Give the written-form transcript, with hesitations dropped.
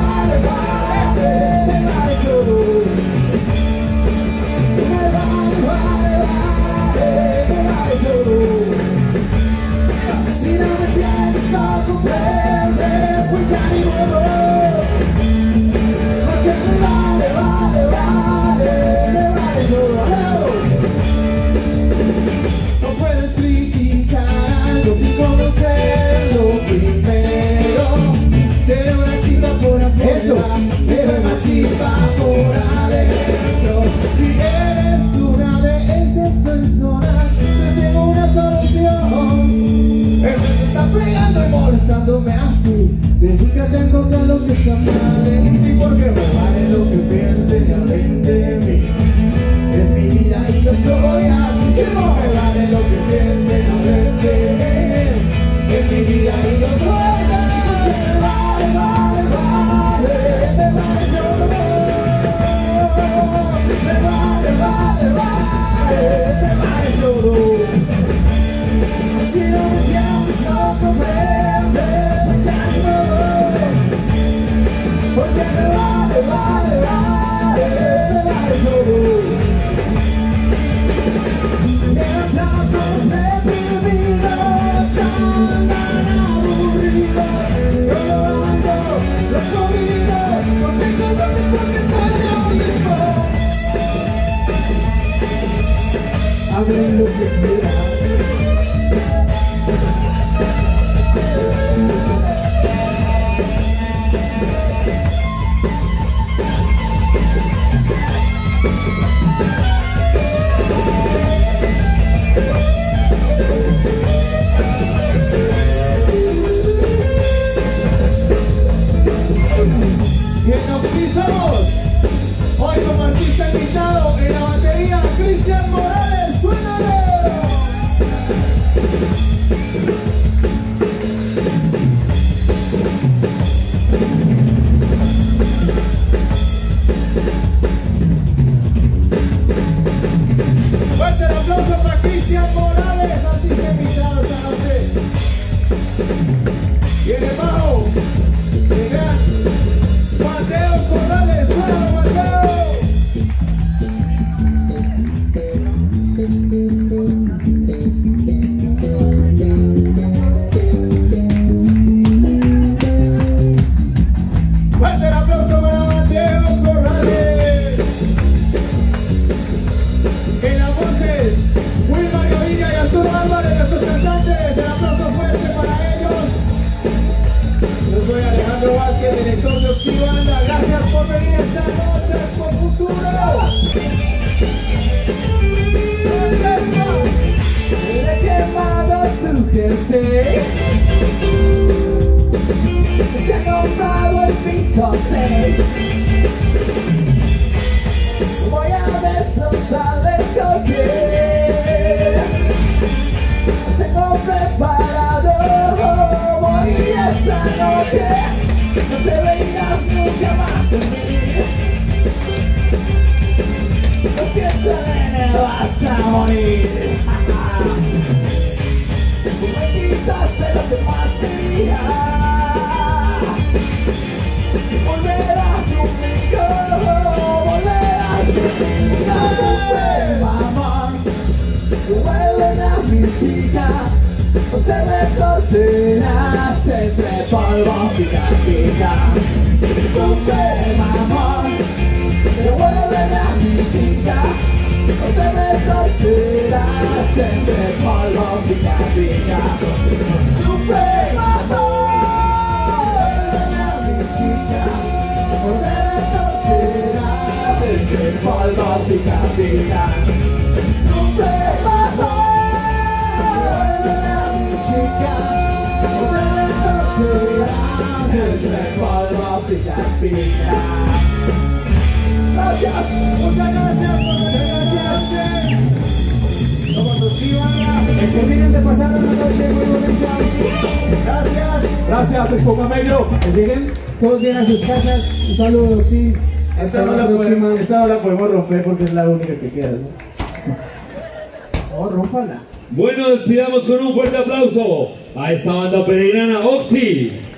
Así, dedícate a encontrar lo que está mal en ti, porque me vale lo que piensen y hablen de mí. Es mi vida y yo soy así. Si no me vale lo que piensen y hablen de mí. Es mi vida y yo soy así. Me vale, vale, vale, me vale yo. Me vale, vale, vale, me vale yo. Si no me entiendes, no comprendes. Porque me vale, vale, vale, me vale todo. Mientras los reprimidos andan aburridos, yo lo ando, lo comido, contigo porque soy yo mismo. Hablen lo que quieran. Bien, nos pisamos hoy como artista invitado en la batería Cristian Morales. ¡Suénale! Fuerte el aplauso para Cristian Morales, artista invitado esta noche. Viene bajo, el gran Mateo Corrales. ¡Vamos, Mateo! Fuerte el aplauso para Mateo Corrales. En las voces, Wilmar Gaviria y Arturo Álvarez, nuestros cantantes. El aplauso fuerte para ellos. Yo soy Alejandro Vázquez, director de Oxibanda. Gracias por venir esta noche por Futuro. Le he quemado su jersey, se ha comprado el fijo 6. Voy a destrozar el coche. Tengo preparado, voy esta noche. No te vengas nunca más en mí. Lo siento, nene, vas a morir. Tú me quitaste lo que más quería. Volverás conmigo, volverás conmigo. Mamón, vuelven a mi chica. No te me cocerás entre polvo, pica, pica. Super mamón, devuelven a mi chica. No te me cocerás entre polvo, pica, pica. Super mamón, devuelven a mi chica. No te me cocerás entre polvo, pica, pica. Super mamón. Siempre polvo, pica, pica. Gracias, muchas gracias, muchas gracias. Somos Oxibanda, que terminen de pasar una noche muy bonita. Gracias. Gracias, Expo Camello. Que lleguen todos bien a sus casas. Un saludo, Oxi. Esta no la podemos romper porque es la única que queda, ¿no? Oh, rómpala. Bueno, despidamos con un fuerte aplauso a esta banda peregrina Oxi.